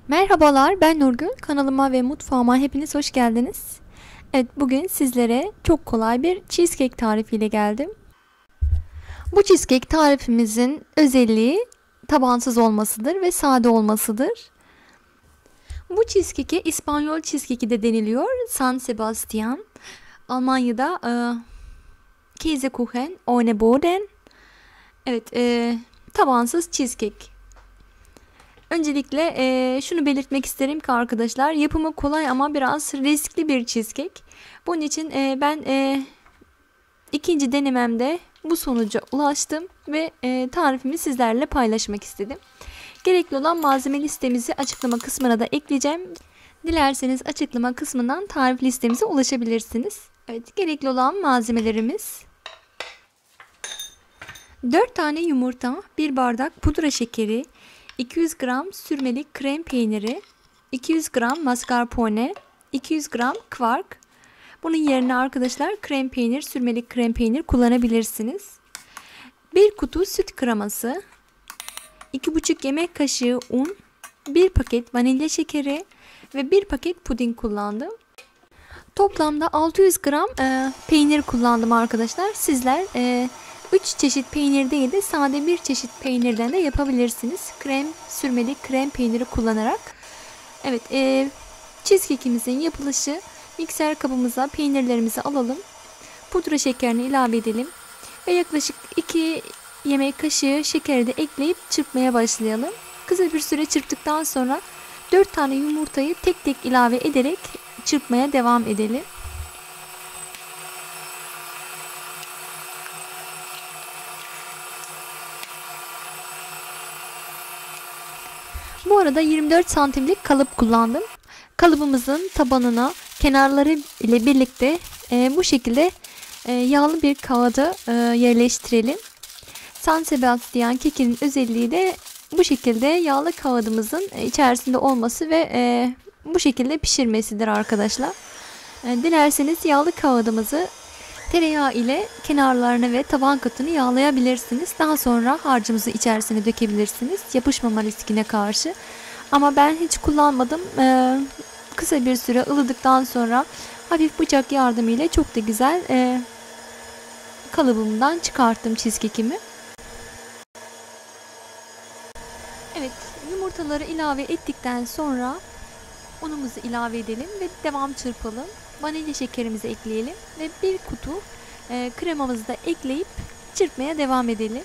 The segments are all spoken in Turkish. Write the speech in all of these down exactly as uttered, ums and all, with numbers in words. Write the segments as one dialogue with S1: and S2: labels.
S1: Merhabalar, ben Nurgül. Kanalıma ve mutfağıma hepiniz hoş geldiniz. Evet, bugün sizlere çok kolay bir cheesecake tarifiyle geldim. Bu cheesecake tarifimizin özelliği tabansız olmasıdır ve sade olmasıdır. Bu cheesecake'e İspanyol cheesecake'i de deniliyor. San Sebastian. Almanya'da e, Käsekuchen ohne Boden. Evet, e, tabansız cheesecake. Öncelikle e, şunu belirtmek isterim ki arkadaşlar, yapımı kolay ama biraz riskli bir cheesecake. Bunun için e, ben e, ikinci denememde bu sonuca ulaştım ve e, tarifimi sizlerle paylaşmak istedim. Gerekli olan malzeme listemizi açıklama kısmına da ekleyeceğim. Dilerseniz açıklama kısmından tarif listemize ulaşabilirsiniz. Evet, gerekli olan malzemelerimiz: dört tane yumurta, bir bardak pudra şekeri, iki yüz gram sürmeli krem peyniri, iki yüz gram mascarpone, iki yüz gram kvark. Bunun yerine arkadaşlar krem peynir, sürmeli krem peynir kullanabilirsiniz. bir kutu süt kreması, iki buçuk yemek kaşığı un, bir paket vanilya şekeri ve bir paket puding kullandım. Toplamda altı yüz gram e, peynir kullandım arkadaşlar. Sizler e, üç çeşit peynir değil de sade bir çeşit peynirden de yapabilirsiniz. Krem, sürmeli krem peyniri kullanarak. Evet, e, cheesecake'imizin yapılışı: mikser kabımıza peynirlerimizi alalım. Pudra şekerini ilave edelim. Ve yaklaşık iki yemek kaşığı şekeri de ekleyip çırpmaya başlayalım. Kısa bir süre çırptıktan sonra dört tane yumurtayı tek tek ilave ederek çırpmaya devam edelim. Bu arada yirmi dört santimlik kalıp kullandım. Kalıbımızın tabanına kenarları ile birlikte e, bu şekilde e, yağlı bir kağıda e, yerleştirelim. San Sebastian kekinin özelliği de bu şekilde yağlı kağıdımızın içerisinde olması ve e, bu şekilde pişirmesidir arkadaşlar. E, dilerseniz yağlı kağıdımızı tereyağı ile kenarlarını ve taban katını yağlayabilirsiniz. Daha sonra harcımızı içerisine dökebilirsiniz, yapışmama riskine karşı. Ama ben hiç kullanmadım. Ee, kısa bir süre ılıdıktan sonra hafif bıçak yardımıyla çok da güzel e, kalıbımdan çıkarttım cheesecake'imi. Evet, yumurtaları ilave ettikten sonra unumuzu ilave edelim ve devam çırpalım. Vanilya şekerimizi ekleyelim ve bir kutu e, kremamızı da ekleyip çırpmaya devam edelim.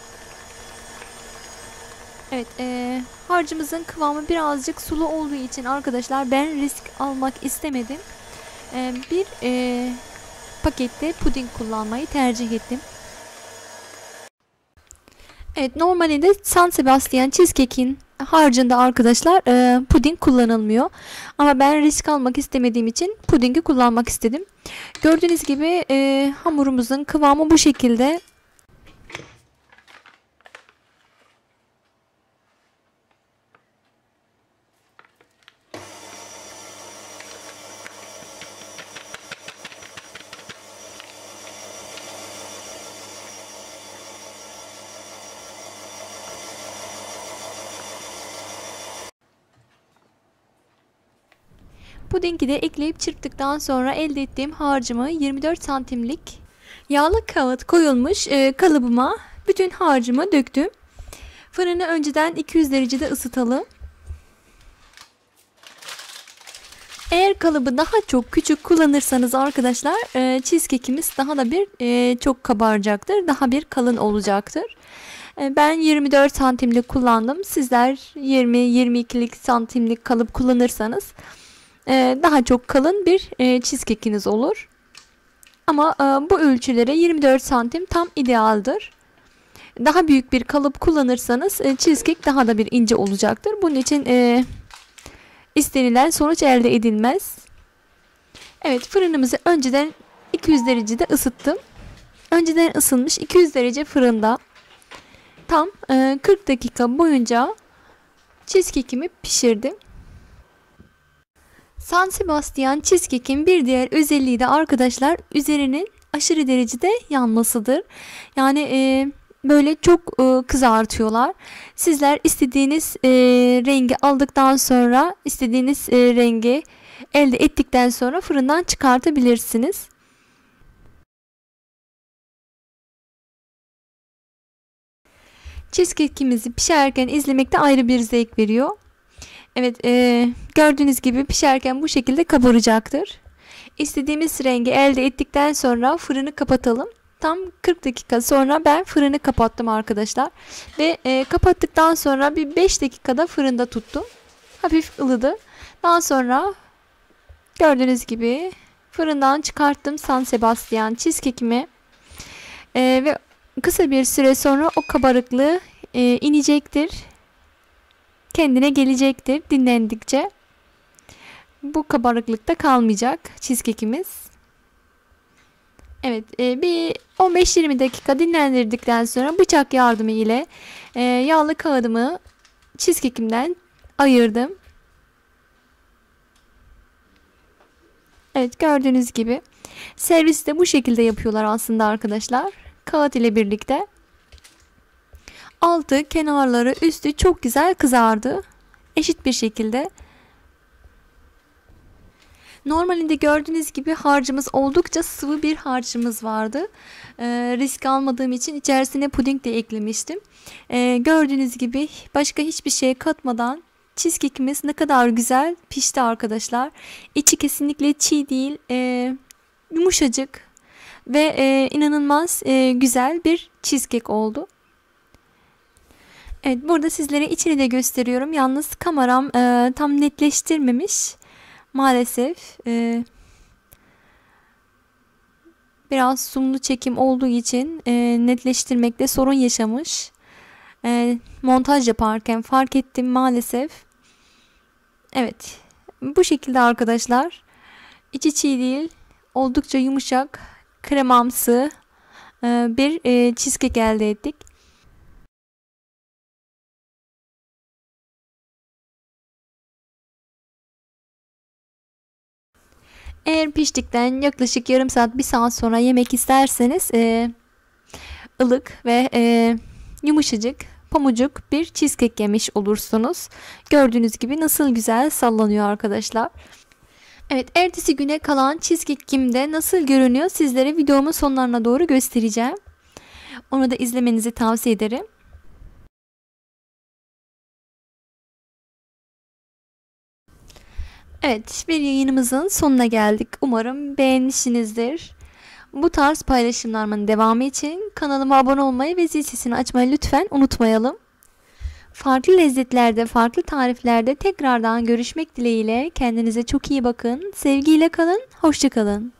S1: Evet, e, harcımızın kıvamı birazcık sulu olduğu için arkadaşlar ben risk almak istemedim. E, bir e, pakette puding kullanmayı tercih ettim. Evet, normalde San Sebastian cheesecake'in harcında arkadaşlar e, puding kullanılmıyor. Ama ben risk almak istemediğim için pudingi kullanmak istedim. Gördüğünüz gibi e, hamurumuzun kıvamı bu şekilde. Pudingi de ekleyip çırptıktan sonra elde ettiğim harcımı yirmi dört santimlik yağlı kağıt koyulmuş e, kalıbıma bütün harcımı döktüm. Fırını önceden iki yüz derecede ısıtalım. Eğer kalıbı daha çok küçük kullanırsanız arkadaşlar e, cheesecake'imiz daha da bir e, çok kabaracaktır. Daha bir kalın olacaktır. E, ben yirmi dört santimlik kullandım. Sizler yirmi yirmi ikilik santimlik kalıp kullanırsanız daha çok kalın bir cheesecake'iniz olur. Ama bu ölçülere yirmi dört santim tam idealdir. Daha büyük bir kalıp kullanırsanız cheesecake daha da bir ince olacaktır. Bunun için istenilen sonuç elde edilmez. Evet, fırınımızı önceden iki yüz derecede ısıttım. Önceden ısınmış iki yüz derece fırında tam kırk dakika boyunca cheesecake'imi pişirdim. San Sebastian cheesecake'in bir diğer özelliği de arkadaşlar üzerinin aşırı derecede yanmasıdır. Yani e, böyle çok e, kızartıyorlar. Sizler istediğiniz e, rengi aldıktan sonra, istediğiniz e, rengi elde ettikten sonra fırından çıkartabilirsiniz. Cheesecake'imizi pişerken izlemek de ayrı bir zevk veriyor. Evet, e, gördüğünüz gibi pişerken bu şekilde kabaracaktır. İstediğimiz rengi elde ettikten sonra fırını kapatalım. Tam kırk dakika sonra ben fırını kapattım arkadaşlar. Ve e, kapattıktan sonra bir beş dakikada fırında tuttum. Hafif ılıdı. Daha sonra gördüğünüz gibi fırından çıkarttım San Sebastian cheesecake'imi. E, ve kısa bir süre sonra o kabarıklığı e, inecektir. Kendine gelecektir dinlendikçe. Bu kabarıklıkta kalmayacak cheesecake'imiz. Evet, e, bir on beş yirmi dakika dinlendirdikten sonra bıçak yardımı ile e, yağlı kağıdımı cheesecake'imden ayırdım. Evet, gördüğünüz gibi servisi de bu şekilde yapıyorlar aslında arkadaşlar. Kağıt ile birlikte. Altı, kenarları, üstü çok güzel kızardı. Eşit bir şekilde. Normalinde gördüğünüz gibi harcımız oldukça sıvı bir harcımız vardı. Ee, risk almadığım için içerisine puding de eklemiştim. Ee, gördüğünüz gibi başka hiçbir şey katmadan cheesecake'imiz ne kadar güzel pişti arkadaşlar. İçi kesinlikle çiğ değil, e, yumuşacık ve e, inanılmaz e, güzel bir cheesecake oldu. Evet, burada sizlere içini de gösteriyorum. Yalnız kameram e, tam netleştirmemiş. Maalesef e, biraz zoomlu çekim olduğu için e, netleştirmekte sorun yaşamış. E, montaj yaparken fark ettim maalesef. Evet, bu şekilde arkadaşlar. İçi çiğ değil, oldukça yumuşak, kremamsı e, bir e, cheesecake elde ettik. Eğer piştikten yaklaşık yarım saat bir saat sonra yemek isterseniz e, ılık ve e, yumuşacık pamucuk bir cheesecake yemiş olursunuz. Gördüğünüz gibi nasıl güzel sallanıyor arkadaşlar. Evet, ertesi güne kalan cheesecake'imde nasıl görünüyor sizlere videomun sonlarına doğru göstereceğim. Onu da izlemenizi tavsiye ederim. Evet, bir yayınımızın sonuna geldik. Umarım beğenmişsinizdir. Bu tarz paylaşımlarımın devamı için kanalıma abone olmayı ve zil sesini açmayı lütfen unutmayalım. Farklı lezzetlerde, farklı tariflerde tekrardan görüşmek dileğiyle. Kendinize çok iyi bakın. Sevgiyle kalın. Hoşça kalın.